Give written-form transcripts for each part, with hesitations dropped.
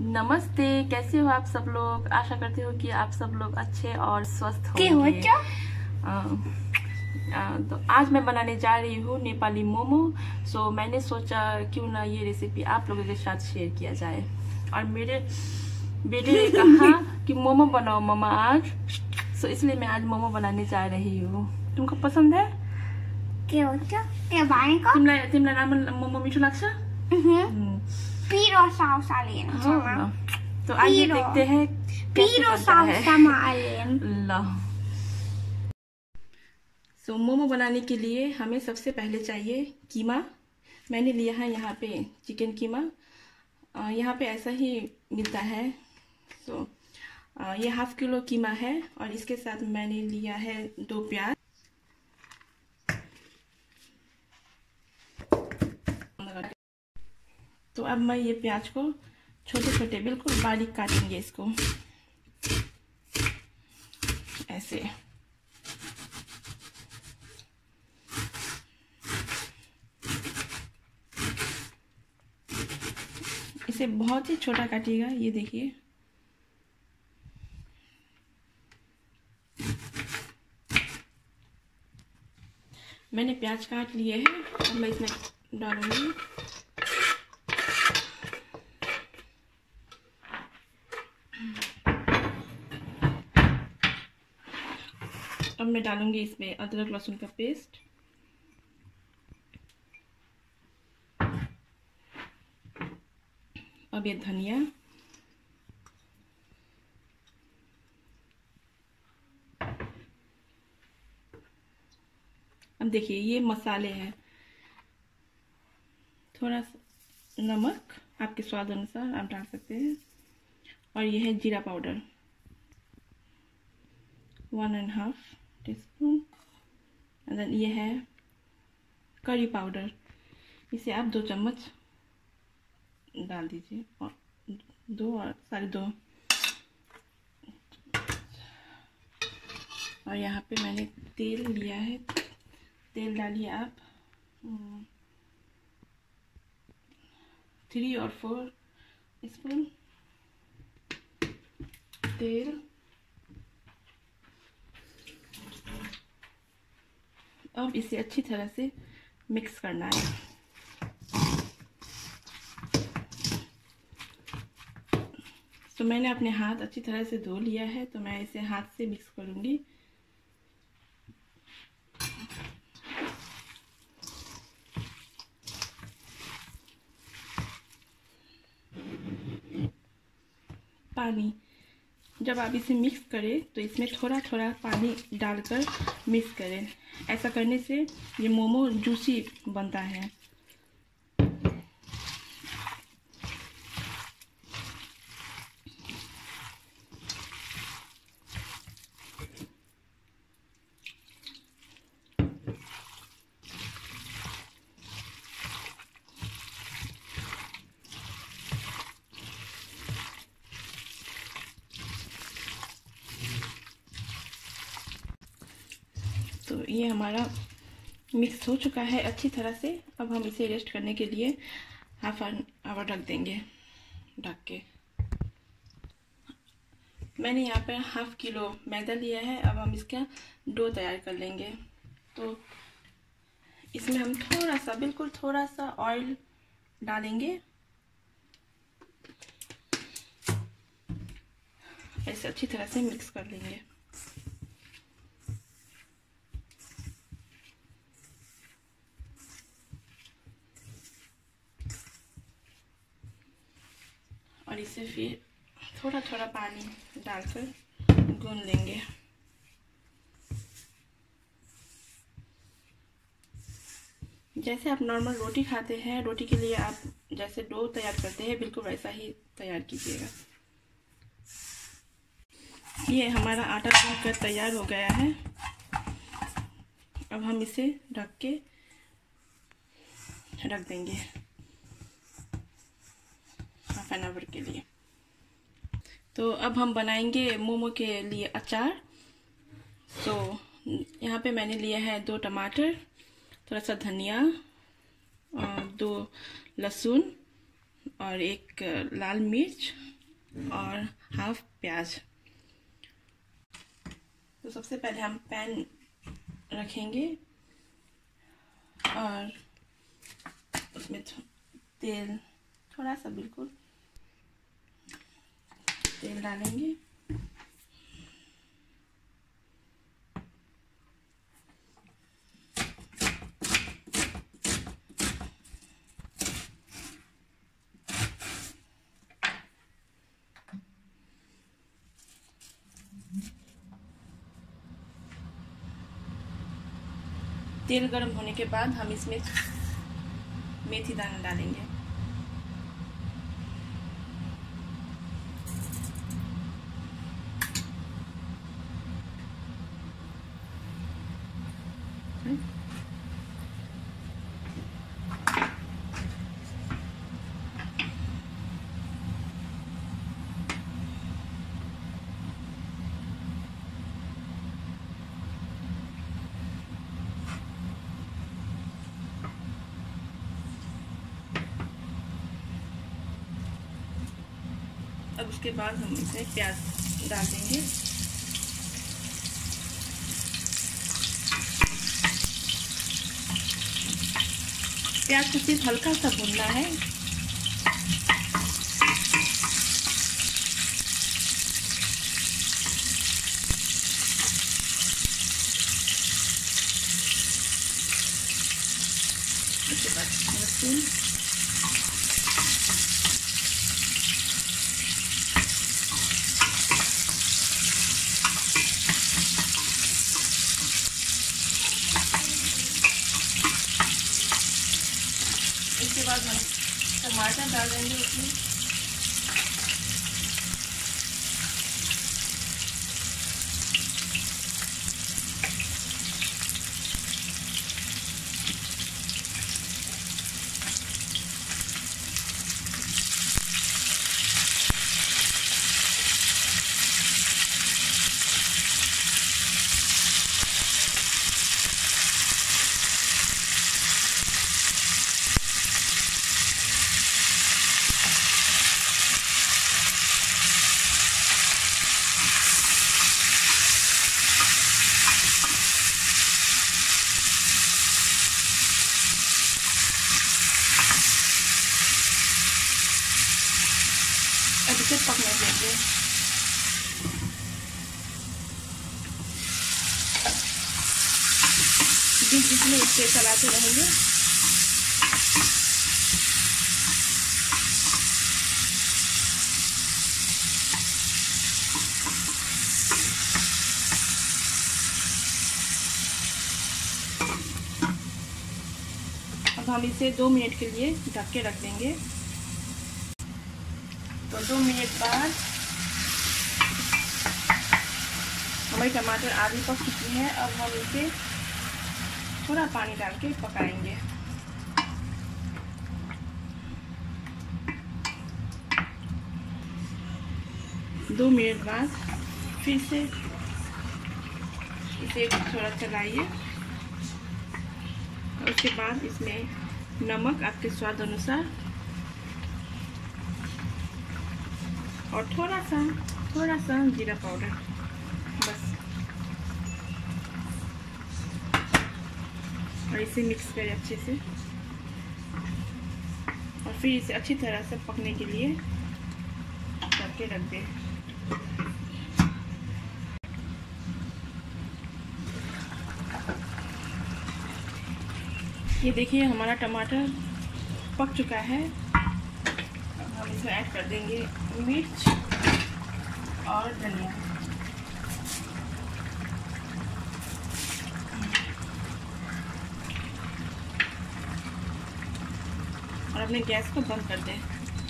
नमस्ते, कैसे हो आप सब लोग। आशा करती हूँ कि आप सब लोग अच्छे और स्वस्थ होंगे। तो आज मैं बनाने जा रही हूँ नेपाली मोमो। सो मैंने सोचा क्यों ना ये रेसिपी आप लोगों के साथ शेयर किया जाए। और मेरे बेटे ने कहा कि मोमो बनाओ मम्मा आज, सो इसलिए मैं आज मोमो बनाने जा रही हूँ। तुमको पसंद है? तिमीलाई राम्रो मोमो मिठो लाग्छ? तो आइए देखते हैं कैसे बनता है। सो मोमो बनाने के लिए हमें सबसे पहले चाहिए कीमा। मैंने लिया है यहाँ पे चिकन कीमा। यहाँ पे ऐसा ही मिलता है। सो ये हाफ किलो कीमा है और इसके साथ मैंने लिया है 2 प्याज। तो अब मैं ये प्याज को छोटे छोटे बिल्कुल बारीक काटेंगे इसको ऐसे। इसे बहुत ही छोटा काटिएगा, ये देखिए। मैंने प्याज काट लिए हैं, अब मैं इसमें डालूंगी इसमें अदरक लहसुन का पेस्ट, अब ये धनिया, अब देखिए ये मसाले हैं। थोड़ा सा नमक आपके स्वाद अनुसार आप डाल सकते हैं। और ये है जीरा पाउडर 1.5 टीस्पून। और ये है करी पाउडर, इसे आप 2 चम्मच डाल दीजिए, और 2 और 2.5। और यहाँ पे मैंने तेल लिया है, तेल डालिए आप 3 और 4 स्पून तेल। अब इसे अच्छी तरह से मिक्स करना है। तो मैंने अपने हाथ अच्छी तरह से धो लिया है, तो मैं इसे हाथ से मिक्स करूंगी। पानी, जब आप इसे मिक्स करें तो इसमें थोड़ा थोड़ा पानी डालकर मिक्स करें। ऐसा करने से ये मोमो जूसी बनता है। तो ये हमारा मिक्स हो चुका है अच्छी तरह से। अब हम इसे रेस्ट करने के लिए हाफ एन आवर रख देंगे ढक के। मैंने यहाँ पर हाफ किलो मैदा लिया है। अब हम इसका डो तैयार कर लेंगे। तो इसमें हम थोड़ा सा, बिल्कुल थोड़ा सा ऑयल डालेंगे। ऐसे अच्छी तरह से मिक्स कर लेंगे। और इसे फिर थोड़ा थोड़ा पानी डालकर गूंद लेंगे। जैसे आप नॉर्मल रोटी खाते हैं, रोटी के लिए आप जैसे डो तैयार करते हैं, बिल्कुल वैसा ही तैयार कीजिएगा। ये हमारा आटा गूंद कर तैयार हो गया है। अब हम इसे ढक के रख देंगे हाफ एन आवर के लिए। तो अब हम बनाएंगे मोमो के लिए अचार। तो यहाँ पे मैंने लिया है 2 टमाटर, थोड़ा सा धनिया, 2 लहसुन और 1 लाल मिर्च और हाफ प्याज। तो सबसे पहले हम पैन रखेंगे और उसमें तेल थोड़ा सा, बिल्कुल तेल डालेंगे। तेल गर्म होने के बाद हम इसमें मेथी दाना डालेंगे। अब उसके बाद हम इसमें प्याज डाल देंगे। प्याज को सिर्फ हल्का सा भूनना है। उसके बाद लहसुन, इसके बाद हम टमाटर डाल देंगे उसमें। अब इसे पकने देंगे। बीच में इसे चलाते रहेंगे। अब हम इसे 2 मिनट के लिए ढक के रख देंगे। तो 2 मिनट बाद हमारी टमाटर आधी पक चुकी है। अब हम इसे थोड़ा पानी डाल के पकाएंगे। दो मिनट बाद फिर से इसे थोड़ा चलाइए। उसके बाद इसमें नमक आपके स्वाद अनुसार और थोड़ा सा जीरा पाउडर, बस। और इसे मिक्स करें अच्छे से और फिर इसे अच्छी तरह से पकने के लिए करके रख दें। ये देखिए हमारा टमाटर पक चुका है। अब हम इसमें ऐड कर देंगे मिर्च और धनिया। और अपने गैस को बंद कर दें।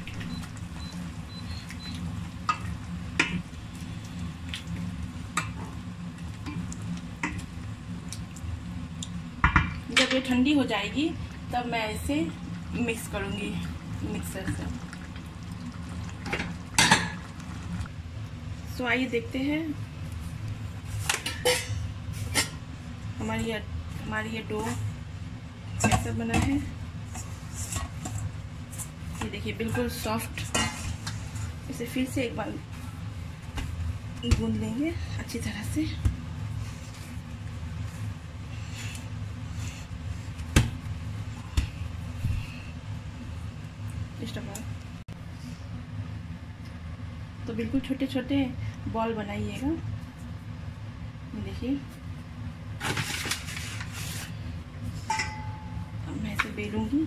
जब ये ठंडी हो जाएगी तब मैं इसे मिक्स करूंगी मिक्सर से। तो आइए देखते हैं हमारी ये डो कैसा बना है। ये देखिए बिल्कुल सॉफ्ट इसे फिर से एक बार गूंद लेंगे अच्छी तरह से। तो बिल्कुल छोटे छोटे बॉल बनाइएगा। देखिए अब मैं इसे बेलूंगी।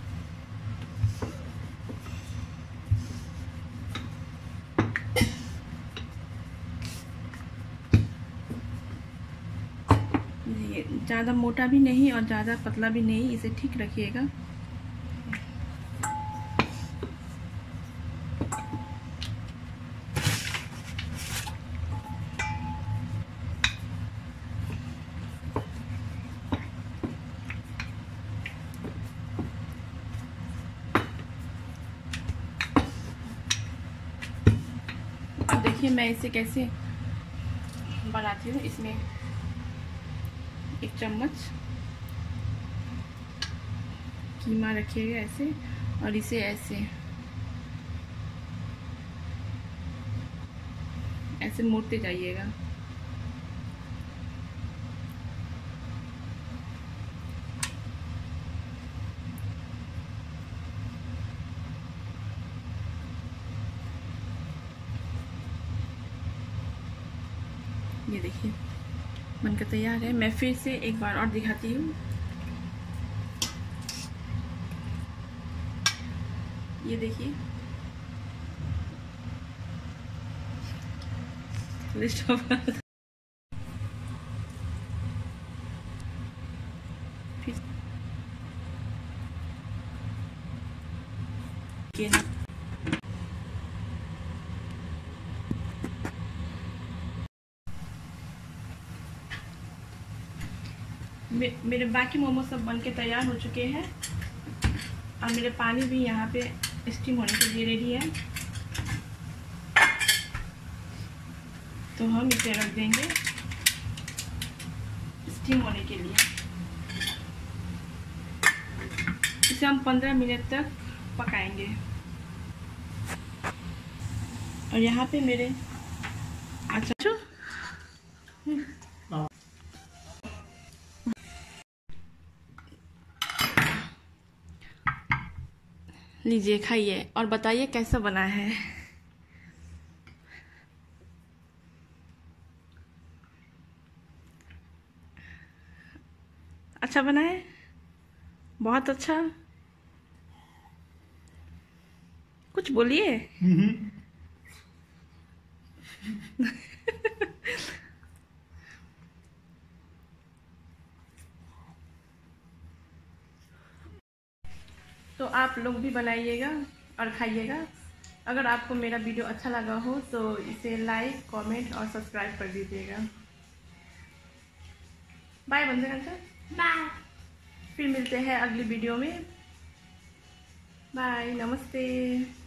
ज़्यादा मोटा भी नहीं और ज़्यादा पतला भी नहीं, इसे ठीक रखिएगा। अब देखिए मैं इसे कैसे बनाती हूँ। इसमें 1 चम्मच कीमा रखिएगा ऐसे, और इसे ऐसे ऐसे मोड़ते जाइएगा। ये देखिए बनकर तैयार है। मैं फिर से एक बार और दिखाती हूँ। ये देखिए मेरे बाकी मोमोज सब बनके तैयार हो चुके हैं, और मेरे पानी भी यहाँ पे स्टीम होने के लिए रेडी है। तो हम इसे रख देंगे स्टीम होने के लिए। इसे हम 15 मिनट तक पकाएंगे। और यहाँ पे मेरे अच्छा लीजिए खाइए और बताइए कैसा बना है। अच्छा बना है, बहुत अच्छा। कुछ बोलिए। तो आप लोग भी बनाइएगा और खाइएगा। अगर आपको मेरा वीडियो अच्छा लगा हो तो इसे लाइक, कमेंट और सब्सक्राइब कर दीजिएगा। बाय बंदे बाय। फिर मिलते हैं अगली वीडियो में। बाय, नमस्ते।